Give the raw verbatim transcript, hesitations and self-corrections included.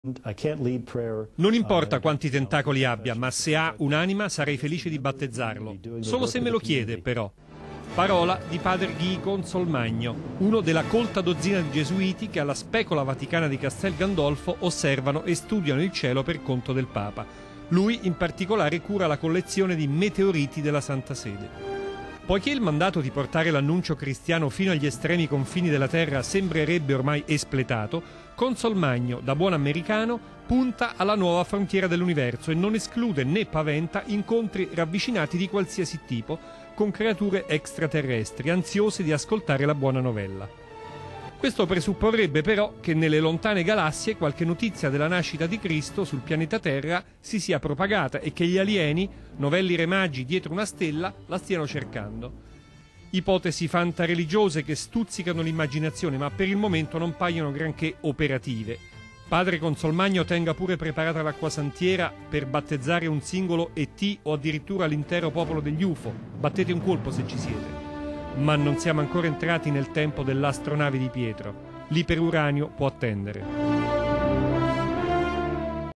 Non importa quanti tentacoli abbia, ma se ha un'anima sarei felice di battezzarlo. Solo se me lo chiede, però. Parola di padre Guy Consolmagno, uno della colta dozzina di gesuiti che alla Specola Vaticana di Castel Gandolfo osservano e studiano il cielo per conto del Papa. Lui in particolare cura la collezione di meteoriti della Santa Sede. Poiché il mandato di portare l'annuncio cristiano fino agli estremi confini della terra sembrerebbe ormai espletato, Consolmagno, da buon americano, punta alla nuova frontiera dell'universo e non esclude né paventa incontri ravvicinati di qualsiasi tipo con creature extraterrestri, ansiose di ascoltare la buona novella. Questo presupporrebbe però che nelle lontane galassie qualche notizia della nascita di Cristo sul pianeta Terra si sia propagata e che gli alieni, novelli re magi dietro una stella, la stiano cercando. Ipotesi fantareligiose che stuzzicano l'immaginazione, ma per il momento non paiono granché operative. Padre Consolmagno tenga pure preparata l'acquasantiera per battezzare un singolo E T o addirittura l'intero popolo degli U F O. Battete un colpo se ci siete. Ma non siamo ancora entrati nel tempo dell'astronave di Pietro. L'iperuranio può attendere.